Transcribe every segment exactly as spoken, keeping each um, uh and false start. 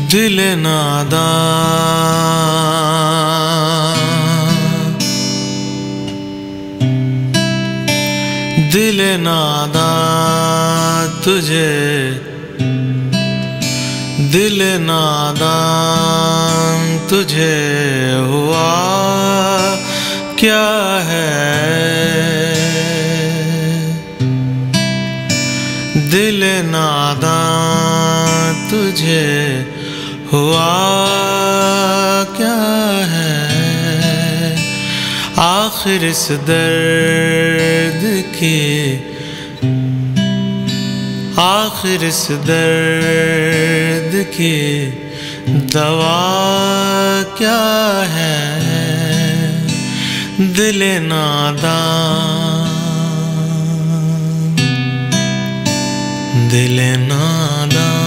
दिल नादां दिल नादां तुझे दिल नादां तुझे हुआ क्या है। दिल नादां तुझे हुआ क्या है। आखिर इस दर्द की आखिर इस दर्द की दवा क्या है। दिल नादां दिल नादां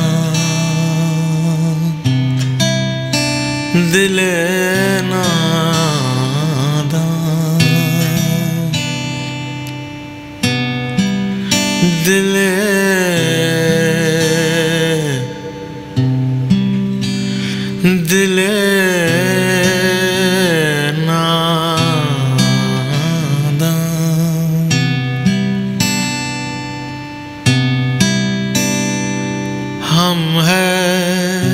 दिल नादां दिल दिल नादां। हम हैं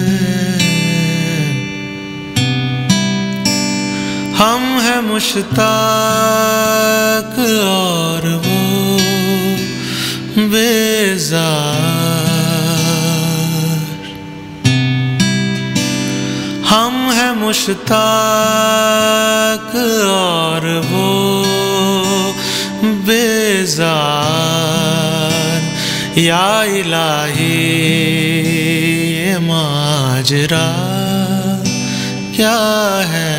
हम हैं मुश्ताक और वो बेजार। हम हैं मुश्ताक और वो बेजार। या इलाही ये माजरा क्या है।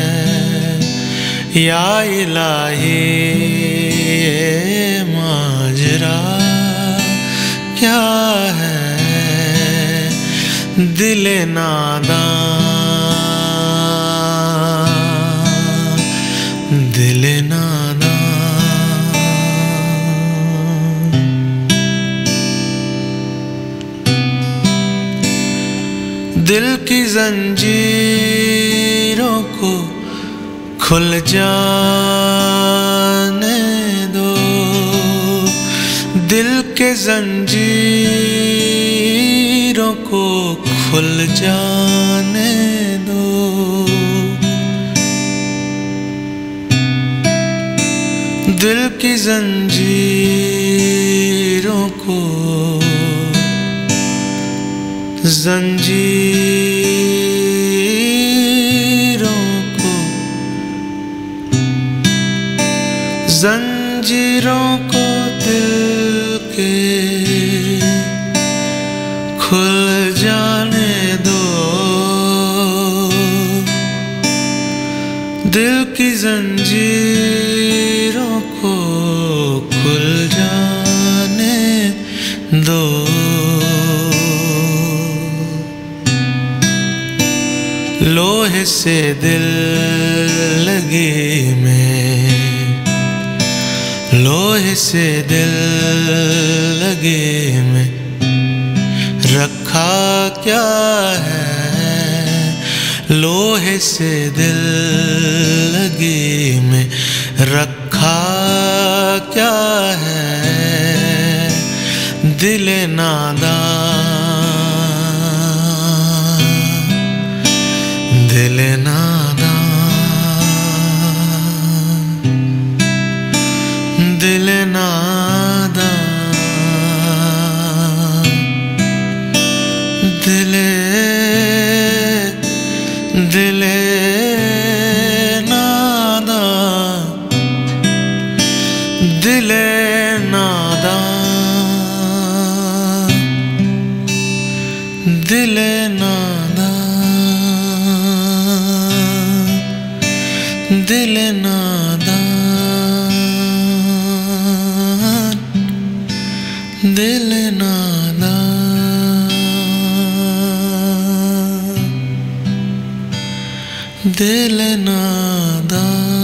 या इलाही ये माजरा क्या है। दिल नादां दिल नादां दिल की जंजीरों को खुल जाने दो। दिल के जंजीरों को खुल जाने दो। दिल की जंजीरों को जंजीरों को जंजीरों को दिल के खुल जाने दो। दिल की जंजीरों को खुल जाने दो। लोहे से दिल लगी में लोहे से दिल लगे में रखा क्या है। लोहे से दिल लगे में रखा क्या है। दिल नादां दिल नादां दिल नादां दिल दिल नादां दिल नादां दिल नादां दिल नादां दिल नादां दिल नादां।